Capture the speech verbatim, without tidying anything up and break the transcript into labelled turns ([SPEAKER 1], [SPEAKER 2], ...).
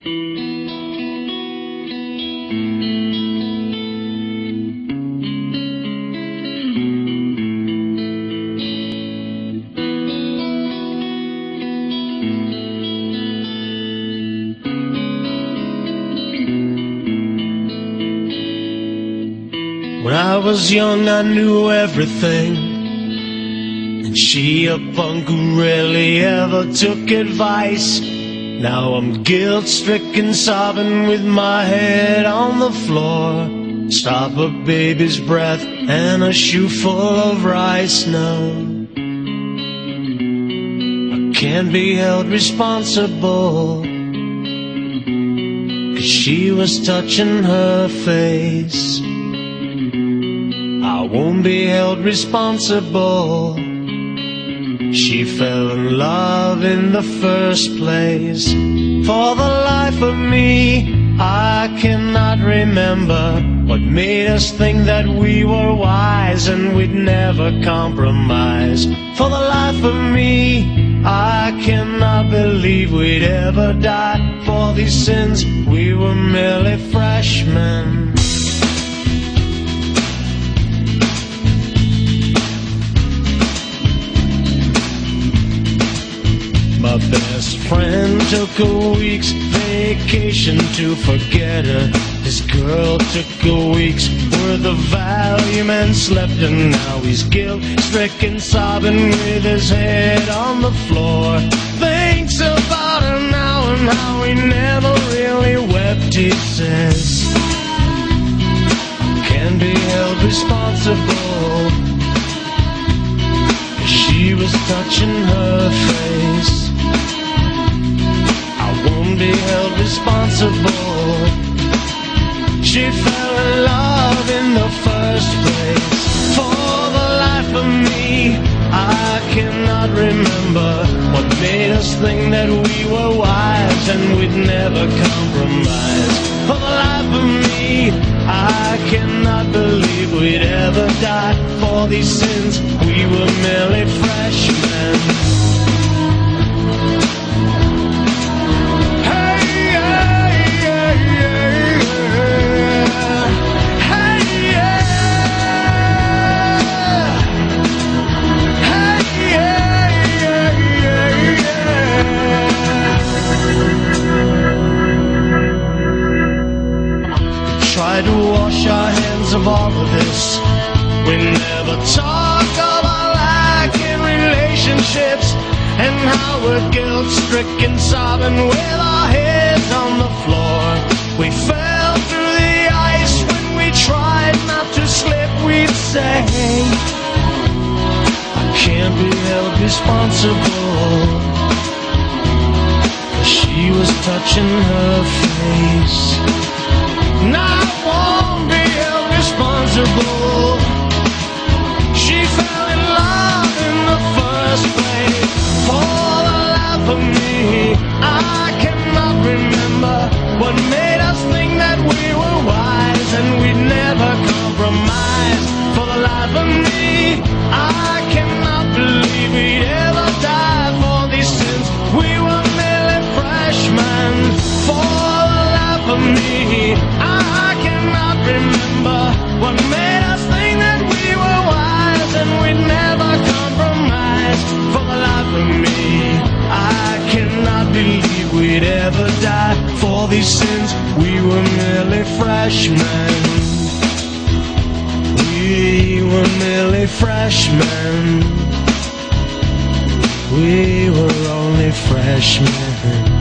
[SPEAKER 1] When I was young I knew everything, and she a punk who rarely ever took advice. Now I'm guilt-stricken, sobbing with my head on the floor. Stop a baby's breath and a shoe full of rice. Now I can't be held responsible, 'cause she was touching her face. I won't be held responsible. She fell in love in the first place. For the life of me, I cannot remember what made us think that we were wise and we'd never compromise. For the life of me, I cannot believe we'd ever die. For these sins, we were merely freshmen. My best friend took a week's vacation to forget her. This girl took a week's worth of Valium and slept, and now he's guilt-stricken, sobbing with his head on the floor. Thinks about her now and how he never really wept, he says. Can't be held responsible, 'cause she was touching her face. Be held responsible. She fell in love in the first place. For the life of me, I cannot remember what made us think that we were wise and we'd never compromise. For the life of me, I cannot believe we'd ever die. For these sins, we were merely freshmen. Try to wash our hands of all of this. We never talk about lacking relationships and how we're guilt-stricken, sobbing with our heads on the floor. We fell through the ice when we tried not to slip, we'd say. I can't be held responsible, 'cause she was touching her face. And I won't be held responsible. She fell in love in the first place. For the life of me, I cannot remember what made us think that we were wise and we'd never compromise. For the life of me, I cannot believe we'd ever die. For these sins, we were merely freshmen. For the life of me, I cannot remember what made us think that we were wise and we'd never compromise. For the life of me, I cannot believe we'd ever die. For these sins, we were merely freshmen. We were merely freshmen. We were only freshmen.